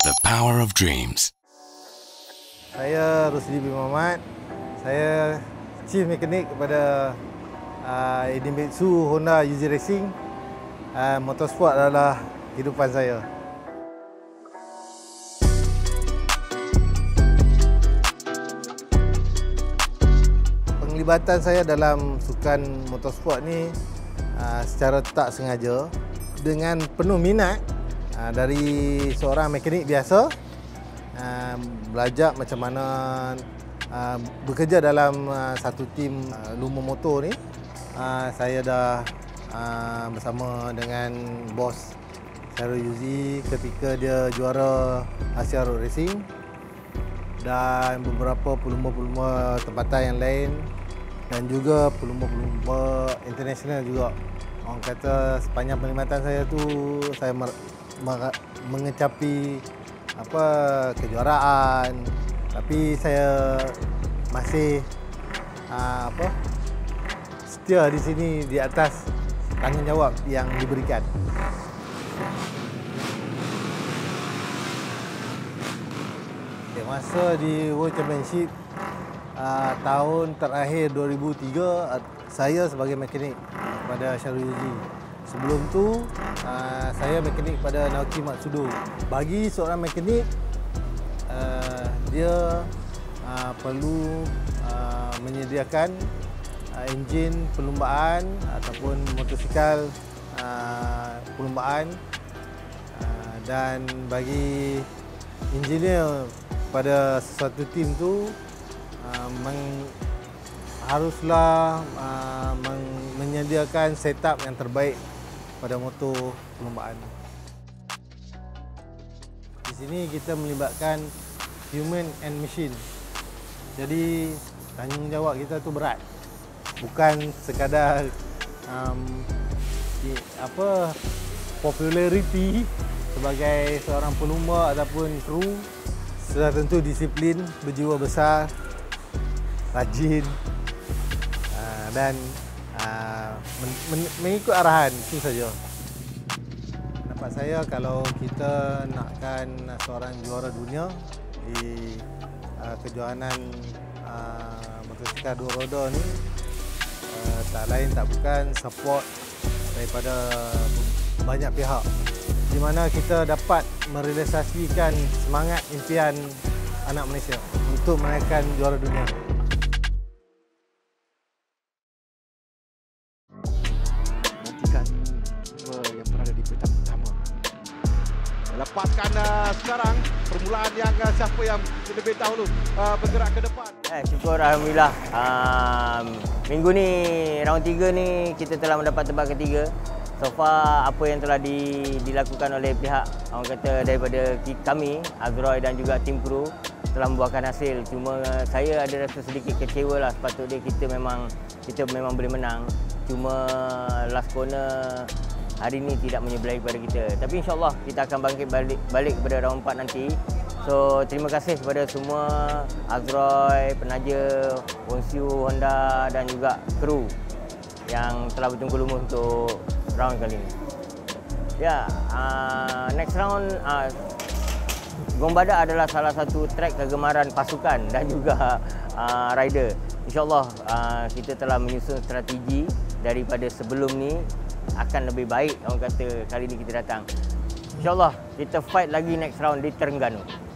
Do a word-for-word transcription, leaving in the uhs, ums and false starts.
The power of dreams. Saya Rusdi bin Muhammad. Saya Chief Mekanik kepada uh, Idemitsu Honda U Z Racing. Uh, motorsport adalah kehidupan saya. Penglibatan saya dalam sukan motorsport ni uh, secara tak sengaja dengan penuh minat uh, dari seorang mekanik biasa, uh, belajar macam mana uh, bekerja dalam uh, satu tim uh, lumba motor ni. Uh, saya dah uh, bersama dengan bos Syarul Yuzi ketika dia juara Asia Road Racing dan beberapa pelumba-pelumba tempatan yang lain dan juga pelumba-pelumba international juga. Orang kata sepanjang perkhidmatan saya tu saya mengecapi apa kejuaraan, tapi saya masih uh, apa setia di sini di atas tanggungjawab yang diberikan. Okay, masa di World Championship uh, tahun terakhir dua ribu tiga, saya sebagai mekanik pada Syarul Yuzi. Sebelum tu uh, saya mekanik pada Naoki Matsudo. Bagi seorang mekanik, uh, dia uh, perlu uh, menyediakan uh, enjin perlumbaan ataupun motosikal uh, perlumbaan, uh, dan bagi engineer pada sesuatu tim tu uh, meng, haruslah uh, meng, menyediakan setup yang terbaik pada motor perlumbaan. Di sini kita melibatkan human and machine. Jadi tanggungjawab kita tu berat. Bukan sekadar um, apa populariti sebagai seorang pelumba ataupun kru. Sudah tentu disiplin, berjiwa besar, rajin uh, dan uh, men men mengikut arahan, itu saja. Pendapat saya, kalau kita nakkan seorang juara dunia di uh, kejohanan uh, motosikal dua roda ni, uh, tak lain tak bukan support daripada banyak pihak, di mana kita dapat merealisasikan semangat impian anak Malaysia untuk menaikkan juara dunia. Nantikan dua yang berada di peringkat pertama. Lepaskan uh, sekarang permulaan yang uh, siapa yang lebih dahulu uh, bergerak ke depan. Eh, syukur Alhamdulillah. Um, minggu ni, round tiga ni kita telah mendapat tempat ketiga. So far, apa yang telah di, dilakukan oleh pihak, orang kata daripada kami, Azroy dan juga tim kru telah membuahkan hasil. Cuma saya ada rasa sedikit kecewa lah. Sepatutnya kita memang kita memang boleh menang. Cuma last corner hari ini tidak menyebelahi kepada kita. Tapi insyaAllah kita akan bangkit balik, balik kepada round empat nanti. So terima kasih kepada semua, Azroy, penaja, Wongsiu, Honda dan juga kru yang telah bertunggu lumus untuk round kali ini. Ya, uh, next round, uh, Gong Badak adalah salah satu trek kegemaran pasukan dan juga uh, rider. InsyaAllah uh, kita telah menyusun strategi daripada sebelum ni akan lebih baik, orang kata kali ini kita datang. InsyaAllah kita fight lagi next round di Terengganu.